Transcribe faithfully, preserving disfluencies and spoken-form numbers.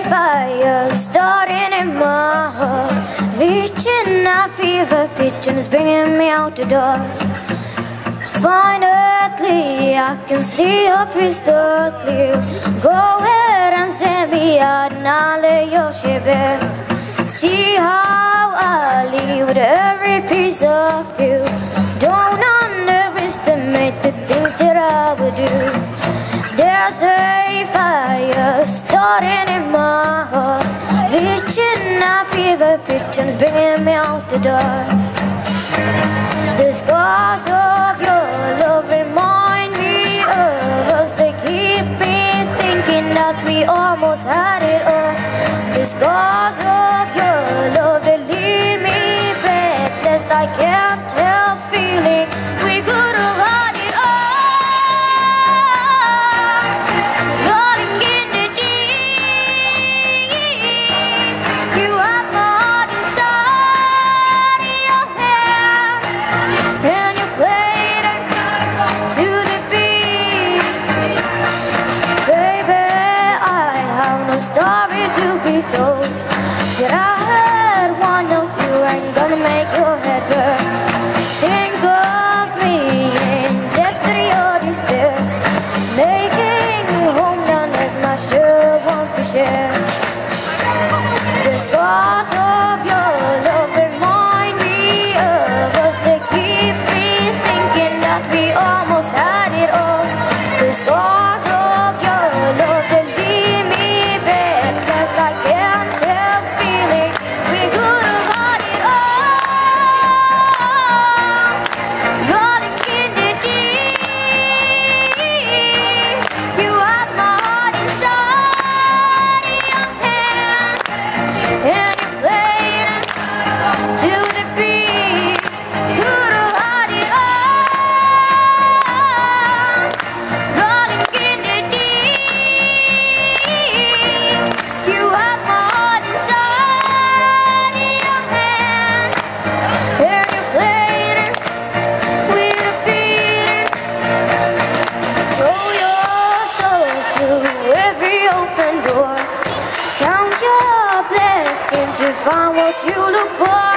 fire starting in my heart, reaching a fever pitch and it's bringing me out the door. Finally, I can see your crystal clear. Go ahead and send me out and I'll lay your ship bare. See how I leave with every piece of you. Don't underestimate the things that I would do. There's a fire starting in my heart, reaching a fever pitch and it's bringing me out the dark. The scars of your love remind me of us. They keep me thinking that we almost had it all. The scars of your love, they leave me breathless. I can't help feeling we could have had it all. Rolling in the deep, you have my heart inside your hand, and you played it to the beat. Baby, I have no story to be told, but I had one of you ain't gonna make your head burn. Think of me in death or despair, making home down as my sure want to share. The scars of your love remind me of us. They keep me thinking that we almost had it all. The scars of your love, they leave me breathless. I can't help feeling we could have had it all. Rolling in the deep, you have my heart inside your hand, and you played it to the beat. Could have had it all. Rolling in the deep, you have my heart inside your hand, and you played it with a beat. Throw your soul to every open door. Count your blessings to find what you look for.